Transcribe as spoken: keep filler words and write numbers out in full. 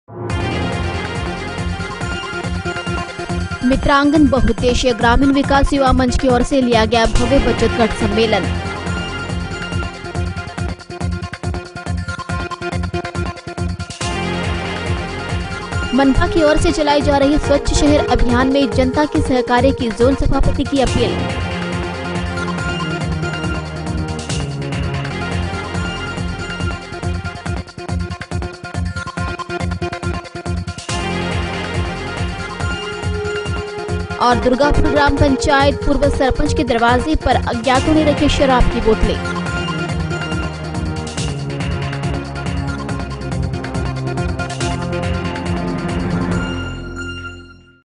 मित्रांगन बहुउद्देशीय ग्रामीण विकास युवा मंच की ओर से लिया गया भव्य बचत गट सम्मेलन। मनपा की ओर से चलाई जा रही स्वच्छ शहर अभियान में जनता के सहकार्य की जोन सभापति की अपील। और दुर्गापुर ग्राम पंचायत पूर्व सरपंच के दरवाजे पर अज्ञातों ने रखी शराब की बोतलें।